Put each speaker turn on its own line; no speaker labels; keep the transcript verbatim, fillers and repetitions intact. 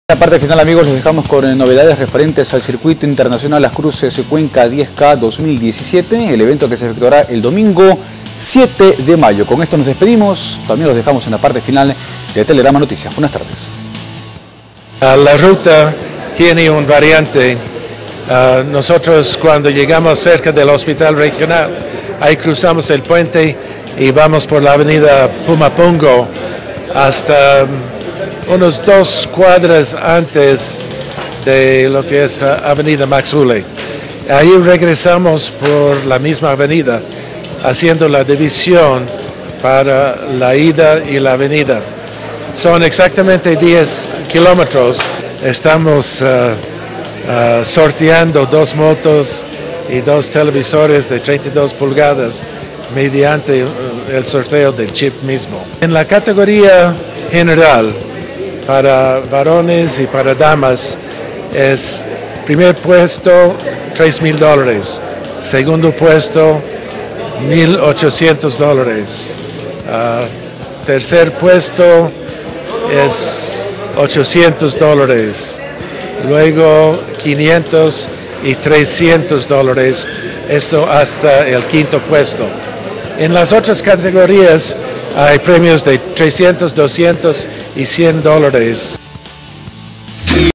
En la parte final, amigos, los dejamos con novedades referentes al Circuito Internacional Las Cruces Cuenca diez K dos mil diecisiete, el evento que se efectuará el domingo siete de mayo. Con esto nos despedimos, también los dejamos en la parte final de Telegrama Noticias. Buenas tardes.
La ruta tiene un variante. Uh, nosotros cuando llegamos cerca del hospital regional, ahí cruzamos el puente y vamos por la avenida Pumapungo hasta um, unos dos cuadras antes de lo que es uh, avenida Maxule. Ahí regresamos por la misma avenida, haciendo la división para la ida y la venida. Son exactamente diez kilómetros. Estamos uh, uh, sorteando dos motos y dos televisores de treinta y dos pulgadas mediante el sorteo del chip mismo. En la categoría general, para varones y para damas, es primer puesto tres mil dólares, segundo puesto mil ochocientos dólares, uh, tercer puesto es ochocientos dólares, luego quinientos y trescientos dólares, esto hasta el quinto puesto. En las otras categorías hay premios de trescientos, doscientos y cien dólares.